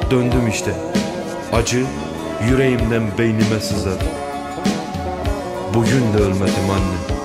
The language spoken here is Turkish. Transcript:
Döndüm işte. Acı yüreğimden beynime sızar. Bugün de ölmedim anne.